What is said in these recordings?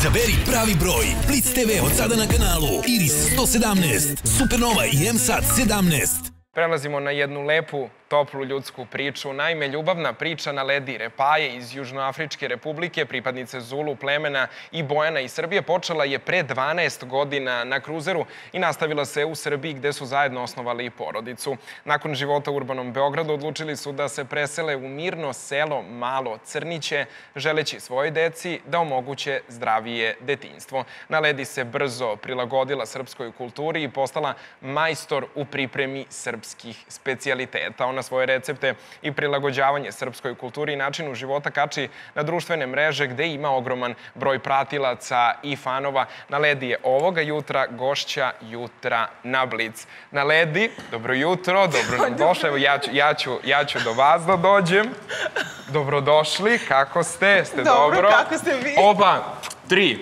Izaberi pravi broj. Blitz TV od sada na kanalu Iris 117, Supernova i MSAT 17. Prelazimo na jednu lepu, toplu ljudsku priču. Naime, ljubavna priča na Ledi Repaje iz Južnoafričke republike, pripadnice Zulu plemena i Bojana iz Srbije, počela je pre 12 godina na kruzeru i nastavila se u Srbiji gde su zajedno osnovali i porodicu. Nakon života u urbanom Beogradu odlučili su da se presele u mirno selo Malo Crniće, želeći svojoj deci da omoguće zdravije detinjstvo. Na Ledi se brzo prilagodila srpskoj kulturi i postala majstor u pripremi srpskih specijaliteta. Ona svoje recepte i prilagođavanje srpskoj kulturi i načinu života kači na društvene mreže gde ima ogroman broj pratilaca i fanova. Na Ledi je ovoga jutra gošća jutra na Blitz. Na Ledi, dobro jutro, dobro nam došli. Evo ja ću do vas da dođem. Dobrodošli, kako ste? Ste dobro? Dobro, kako ste vi? Oba, 3.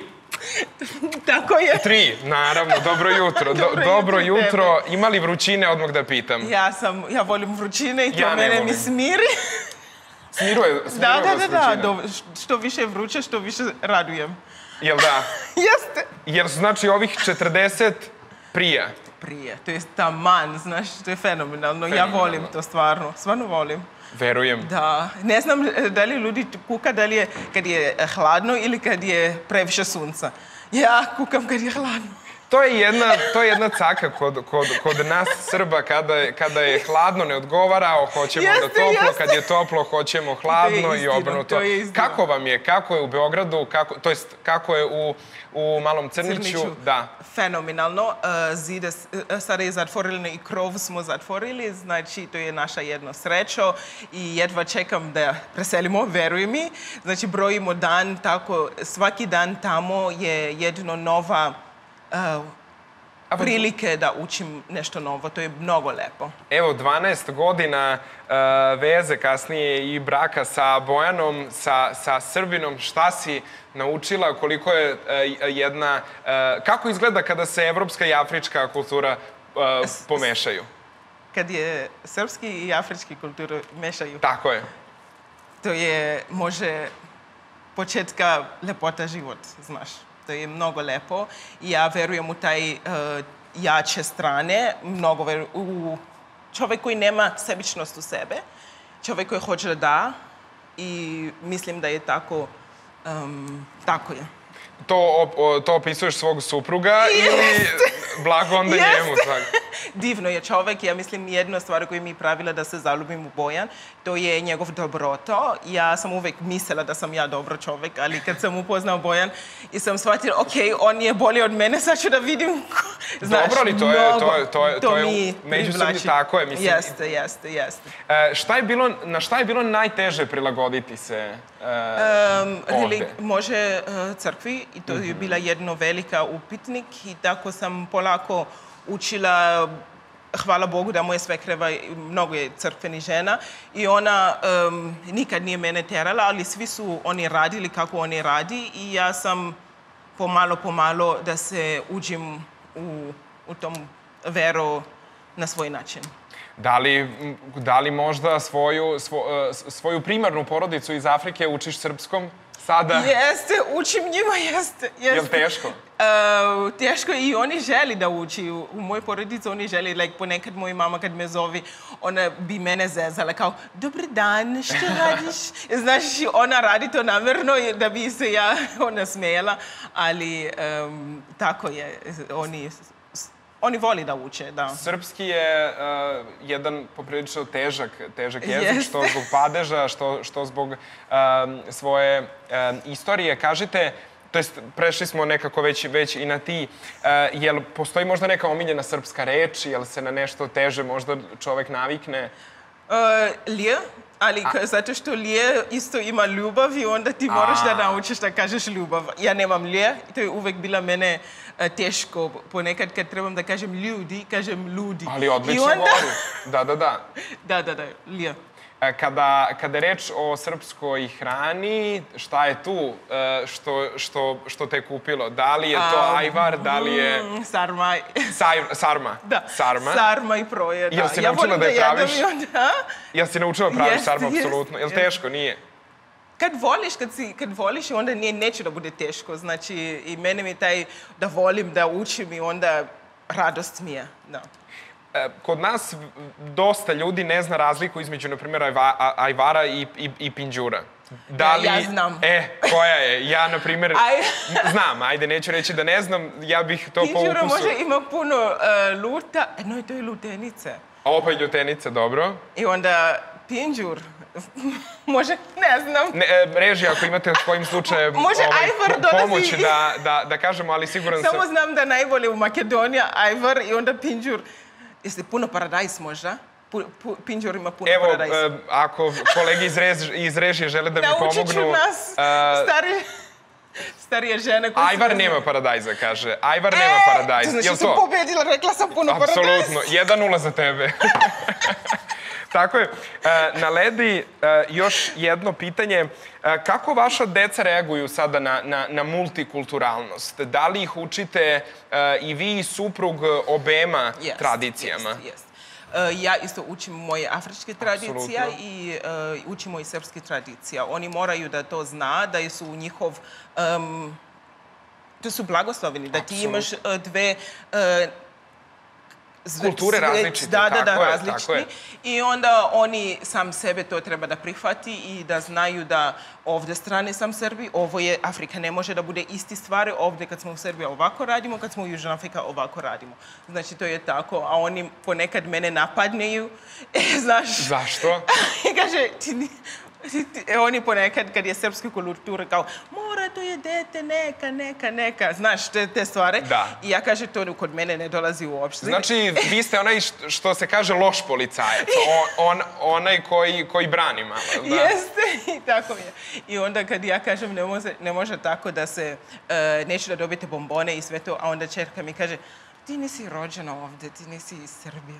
Tako je. 3, naravno, dobro jutro. Dobro jutro. Ima li vrućine, odmah da pitam? Ja volim vrućine i to mene mi smiri. Smiruje vas vrućina? Da. Što više je vruće, što više radujem. Jel da? Jeste. Jer znači ovih 40 prija? Prije, to je taman, znaš, to je fenomenalno. Ja volim to stvarno volim. Verujem. Da, ne znam da li ljudi kuka da li je kad je hladno ili kad je previše sunca. Ja kukam kad je hladno. To je jedna caka kod nas Srba, kada je hladno ne odgovara, hoćemo da toplo, kad je toplo hoćemo hladno i obrnuto. Kako vam je, kako je u Beogradu, to jest kako je u Malom Crniću? Da. Fenomenalno. Zide sada je zatvorili i krov smo zatvorili, znači to je naša jedno srećo i jedva čekam da preselimo, veruj mi. Znači brojimo dan, tako svaki dan tamo je jedno nova prilike da učim nešto novo. To je mnogo lepo. Evo, 12 godina veze, kasnije i braka sa Bojanom, sa Srbinom. Šta si naučila? Koliko je jedna... Kako izgleda kada se evropska i afrička kultura pomešaju? Kad je srpski i afrički kultura mešaju? Tako je. To je, može, početka lepota život, znaš. To je mnogo lepo i ja verujem u taj jače strane, mnogo verujem u čovjek koji nema sebičnost u sebe, čovjek koji hoće da da i mislim da je tako, tako je. To opisuješ svog supruga ili blago onda njemu? Divno je čovjek. Ja mislim jedna stvar koju mi pravila da se zaljubim u Bojan, to je njegov dobroto. Ja sam uvek mislila da sam ja dobro čovjek, ali kad sam upoznao Bojan i sam shvatila, ok, on je bolji od mene, sad ću da vidim. Dobro, ali to je međusobno tako je. Jeste. Na šta je bilo najteže prilagoditi se ovde? Može crkvi i to je bila jedno velika upitnik i tako sam polako učila, hvala Bogu da moje svekreva, mnogo je crkvenih žena i ona nikad nije mene terala, ali svi su oni radili kako oni radi i ja sam pomalo da se uđem u tom veru na svoj način. Da li možda svoju primarnu porodicu iz Afrike učiš srpskom sada? Jeste, učim njima, jeste. Je li teško? Teško i oni želi da uči. U mojoj porodici oni želi, ponekad moja mama kad me zove, ona bi mene zezala kao, dobar dan, što radiš? Znaš, ona radi to namjerno da bi se ona smijela, ali tako je, oni voli da uče, da. Srpski je jedan poprilično težak jezik, što zbog padeža, što zbog svoje istorije. Kažite, to jest prešli smo nekako već i na ti, jel postoji možda neka omiljena srpska reč, jel se na nešto teže možda čovek navikne? Lije, ali zato što lije isto ima ljubav i onda ti moraš da naučiš da kažeš ljubav. Ja nemam lije i to je uvek bila mene teško. Ponekad kad trebam da kažem ljudi, kažem ludi. Ali odlično govori. Da. Da, lije. Kada je reč o srpskoj hrani, šta je tu što te je kupilo? Da li je to ajvar, da li je... Sarma. Sarma? Da, sarma. Sarma i proje, da. Jel si naučila da je praviš? Jel si naučila da praviš sarmu, apsolutno? Jel teško? Nije? kad voliš, onda neće da bude teško. Znači, i mene mi taj da volim, da učim i onda radost mi je. Da. Kod nas dosta ljudi ne zna razliku između, na primjer, ajvara i pinđura. Ja znam. Koja je? Ja, na primjer, znam, ajde, neću reći da ne znam, ja bih to po ukusu. Pinđura može ima puno luta, no, to je lutenice. Opa, i ljutenice, dobro. I onda pinđur, može, ne znam. Režija, ako imate u svojim slučajem pomoći da kažemo, ali siguran sam... Samo znam da najbolje u Makedonija, ajvar i onda pinđur. Jeste puno paradajs možda? Pinđur ima puno paradajs. Evo, ako kolege iz režije žele da mi pomognu... Naučit ću nas, starije žene koje... Ajvar nema paradajza, kaže. Ajvar nema paradajz. Znači sam pobedila, rekla sam puno paradajz. Apsolutno, 1-0 za tebe. Tako je. Na Ledi još jedno pitanje. Kako vaša deca reaguju sada na multikulturalnost? Da li ih učite i vi i suprug obema tradicijama? Jest. Ja isto učim moje afričke tradicije i učimo i srpske tradicije. Oni moraju da to zna, da su njihov... To su blagosloveni, da ti imaš dve... Kulture različite, tako je. I onda oni sam sebe to treba da prihvati i da znaju da ovdje strane sam Srbi, ovo je Afrika, ne može da bude isti stvari, ovdje kad smo u Srbiji ovako radimo, kad smo u Južna Afrika ovako radimo. Znači, to je tako, a oni ponekad mene napadneju, znaš... Zašto? I kaže, oni ponekad, kad je srpska kultura, kao, mora, to je dete, neka, znaš, te stvari. Da. I ja kažem, to kod mene ne dolazi uopšte. Znači, vi ste onaj, što se kaže, loš policajac. Onaj koji brani malo. Jeste, i tako je. I onda kad ja kažem, ne može tako da se, neću da dobijete bombone i sve to, a onda čerka mi kaže, ti nisi rođena ovde, ti nisi iz Srbije.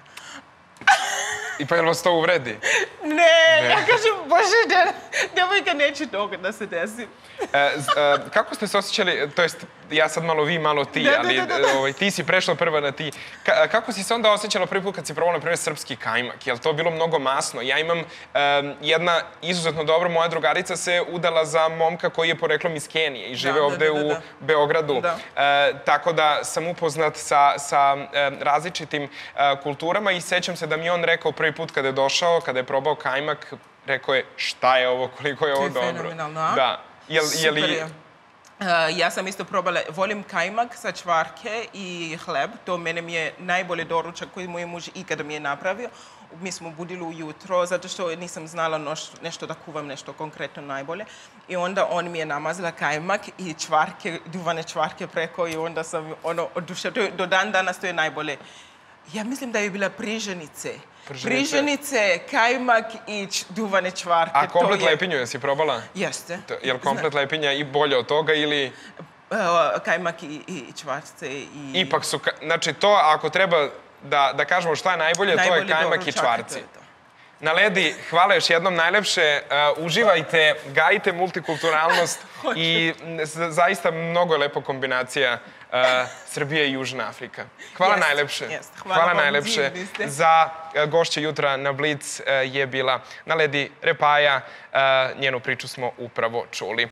I pa jel vas to uvredi? Ne, ja kažem, bože, devojka neće toga da se desi. Kako ste se osjećali, to jest, ja sad malo vi, malo ti, ali ti si prešla prva na ti. Kako si se onda osjećala prvi put kad si probala, na primjer, srpski kajmak? Je li to bilo mnogo masno? Ja imam jedna izuzetno dobra, moja drugarica se udala za momka koji je poreklom iz Kenije i žive ovde u Beogradu. Tako da sam upoznat sa različitim kulturama i sećam se da mi on rekao prvi put kada je došao, kada je probao kajmak, rekao je šta je ovo, koliko je ovo dobro. To je fenomenalno, a? Da. Super je. Ja sam isto probala, volim kajmak sa čvarke i hleb. To mene mi je najbolje doručak koji moj muž ikada mi je napravio. Mi smo budili ujutro, zato što nisam znala nešto da kuvam, nešto konkretno najbolje. I onda on mi je namazala kajmak i čvarke, duvane čvarke preko i onda sam oduševila. Do dan danas to je najbolje. Ja mislim da je bila priženice. Priženice, kajmak i duvane čvarke. A komplet lepinju jesi probala? Jeste. Je li komplet lepinja i bolje od toga ili... Kajmak i čvarce i... Ipak su... Znači to, ako treba da kažemo šta je najbolje, to je kajmak i čvarci. Na Ledi, hvala još jednom najlepše. Uživajte, gajite multikulturalnost i zaista mnogo je lepo kombinacija Srbije i Južna Afrika. Hvala najlepše. Hvala najlepše. Za gošće jutra na Blic je bila na Ledi Repaja. Njenu priču smo upravo čuli.